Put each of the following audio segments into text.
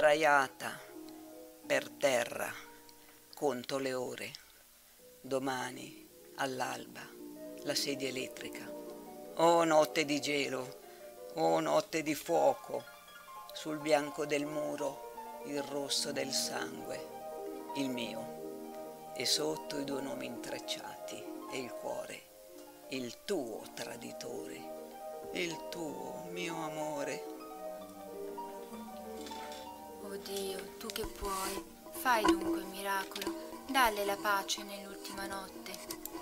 sdraiata per terra, conto le ore. Domani, all'alba, la sedia elettrica. Oh notte di gelo, oh notte di fuoco, sul bianco del muro il rosso del sangue, il mio, e sotto i due nomi intrecciati e il cuore, il tuo traditore, il tuo mio amore. Oh Dio, tu che puoi, fai dunque il miracolo, dalle la pace nell'ultima notte.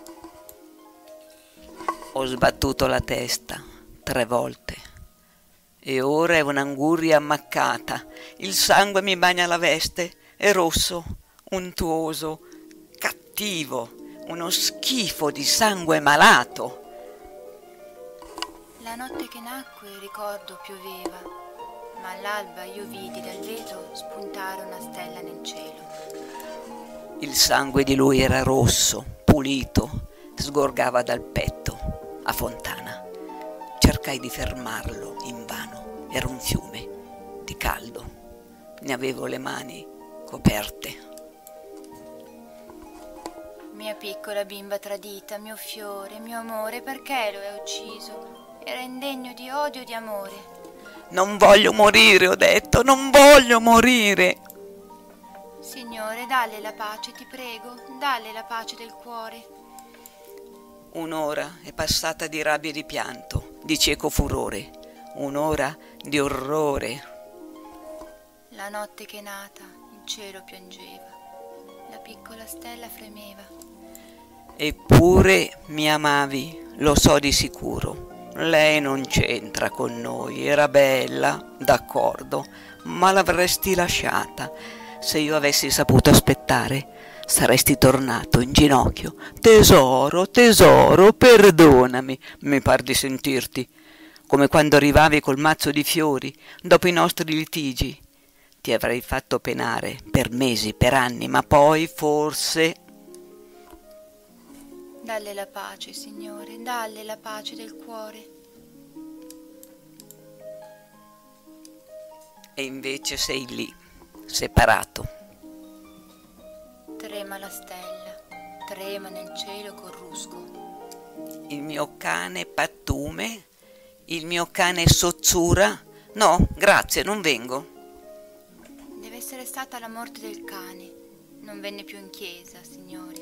Ho sbattuto la testa 3 volte e ora è un'anguria ammaccata, il sangue mi bagna la veste, è rosso, untuoso, cattivo, uno schifo di sangue malato. La notte che nacque, ricordo, pioveva, ma all'alba io vidi dal vetro spuntare una stella nel cielo. Il sangue di lui era rosso, pulito, sgorgava dal petto, a fontana. Cercai di fermarlo, invano. Era un fiume, di caldo. Ne avevo le mani coperte. Mia piccola bimba tradita, mio fiore, mio amore, perché lo hai ucciso? Era indegno di odio e di amore. Non voglio morire, ho detto, non voglio morire. Signore, dalle la pace, ti prego, dalle la pace del cuore. Un'ora è passata di rabbia e di pianto, di cieco furore, un'ora di orrore. La notte che è nata, il cielo piangeva, la piccola stella fremeva. Eppure mi amavi, lo so di sicuro. Lei non c'entra con noi, era bella, d'accordo, ma l'avresti lasciata. Se io avessi saputo aspettare, saresti tornato in ginocchio. Tesoro, tesoro, perdonami, mi par di sentirti, come quando arrivavi col mazzo di fiori, dopo i nostri litigi. Ti avrei fatto penare per mesi, per anni, ma poi forse... Dalle la pace, Signore, dalle la pace del cuore. E invece sei lì, separato. Trema la stella, trema nel cielo corrusco. Il mio cane pattume, il mio cane sozzura. No, grazie, non vengo. Deve essere stata la morte del cane. Non venne più in chiesa, Signore.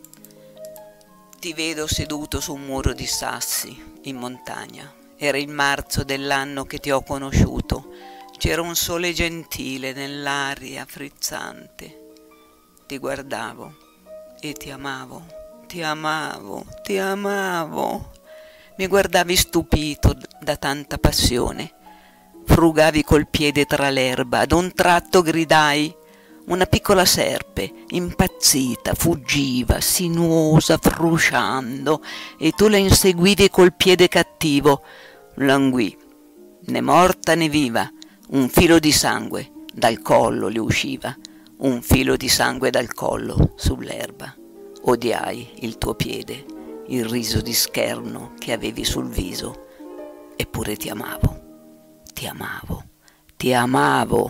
Ti vedo seduto su un muro di sassi, in montagna. Era il marzo dell'anno che ti ho conosciuto. C'era un sole gentile nell'aria frizzante. Ti guardavo e ti amavo, ti amavo, ti amavo. Mi guardavi stupito da tanta passione. Frugavi col piede tra l'erba, ad un tratto gridai. Una piccola serpe, impazzita, fuggiva, sinuosa, frusciando, e tu la inseguivi col piede cattivo. Languì, né morta né viva, un filo di sangue dal collo le usciva, un filo di sangue dal collo sull'erba. Odiai il tuo piede, il riso di scherno che avevi sul viso, eppure ti amavo, ti amavo, ti amavo.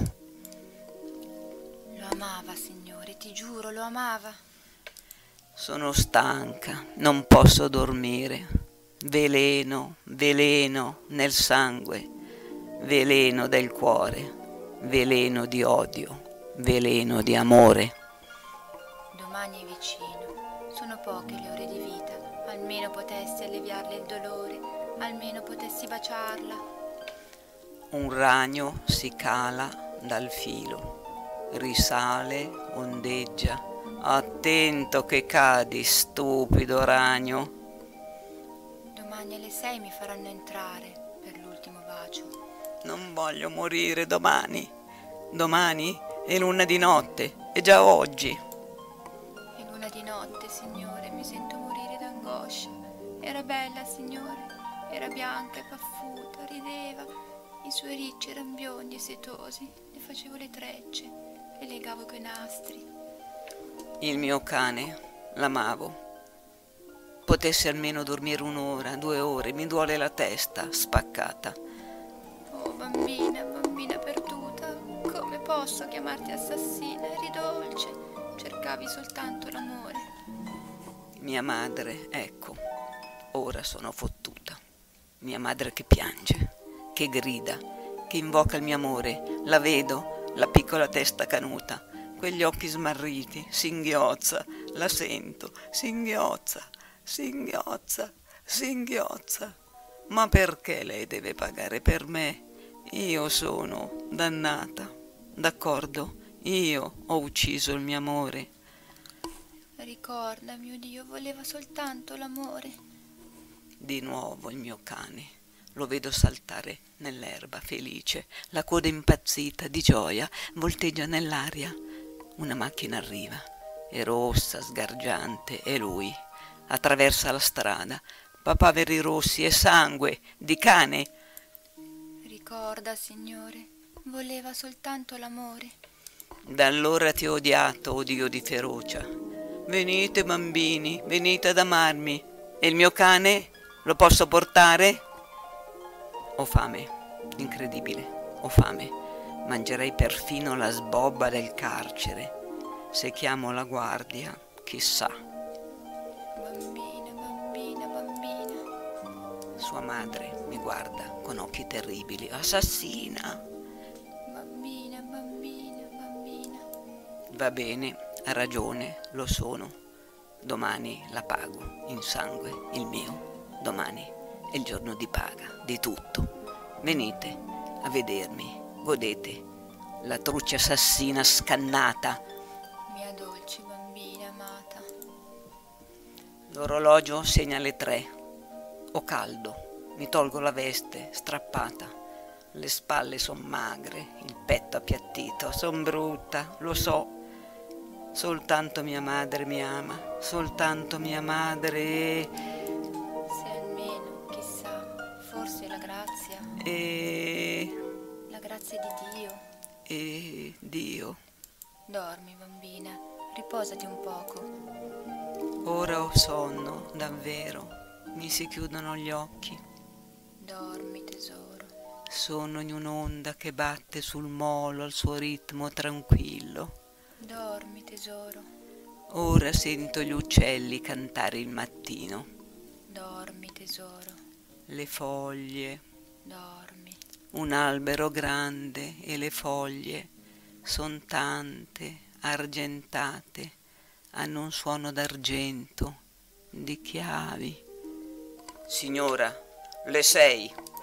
Lo amava, Signore, ti giuro, lo amava. Sono stanca, non posso dormire. Veleno, veleno nel sangue, veleno del cuore, veleno di odio, veleno di amore. Domani è vicino, sono poche le ore di vita, almeno potessi alleviarle il dolore, almeno potessi baciarla. Un ragno si cala dal filo, risale, ondeggia. Attento che cadi, stupido ragno. Domani alle 6 mi faranno entrare per l'ultimo bacio. Non voglio morire domani. Domani è luna di notte, è già oggi. È luna di notte, Signore, mi sento morire d'angoscia. Era bella, Signore, era bianca e paffuta, rideva. I suoi ricci erano biondi e setosi, le facevo le trecce, le legavo coi nastri. Il mio cane, l'amavo. Potessi almeno dormire 1 ora, 2 ore, mi duole la testa, spaccata. Oh, bambina, bambina perduta, come posso posso chiamarti assassina, eri dolce, cercavi soltanto l'amore. Mia madre, ecco, ora sono fottuta. Mia madre che piange, che grida, che invoca il mio amore. La vedo, la piccola testa canuta, quegli occhi smarriti, singhiozza, la sento, singhiozza, singhiozza, singhiozza. Ma perché lei deve pagare per me? Io sono dannata, d'accordo? Io ho ucciso il mio amore. Ricorda, mio Dio, voleva soltanto l'amore. Di nuovo il mio cane. Lo vedo saltare nell'erba, felice, la coda impazzita di gioia, volteggia nell'aria. Una macchina arriva, è rossa, sgargiante, è lui. Attraversa la strada, papaveri rossi e sangue di cane. Ricorda, Signore, voleva soltanto l'amore. Da allora ti ho odiato, o Dio di ferocia. Venite bambini, venite ad amarmi. E il mio cane lo posso portare? Ho fame, incredibile, ho fame. Mangerei perfino la sbobba del carcere. Se chiamo la guardia, chissà. Bambina, bambina, bambina. Sua madre mi guarda con occhi terribili. Assassina! Bambina, bambina, bambina. Va bene, ha ragione, lo sono. Domani la pago in sangue, il mio. Domani è il giorno di paga, di tutto. Venite a vedermi, godete. La truce assassina scannata. Mia dolce bambina amata. L'orologio segna le 3. Ho caldo, mi tolgo la veste, strappata. Le spalle son magre, il petto appiattito. Son brutta, lo so. Soltanto mia madre mi ama, soltanto mia madre. Se almeno, chissà, forse la grazia. La grazia di Dio. E Dio. Dormi, bambina, riposati un poco. Ora ho sonno, davvero. Mi si chiudono gli occhi. Dormi, tesoro. Sono in un'onda che batte sul molo al suo ritmo tranquillo. Dormi, tesoro. Ora sento gli uccelli cantare il mattino. Dormi, tesoro. Le foglie. Dormi. Un albero grande e le foglie son tante, argentate, hanno un suono d'argento, di chiavi. Signora, le 6.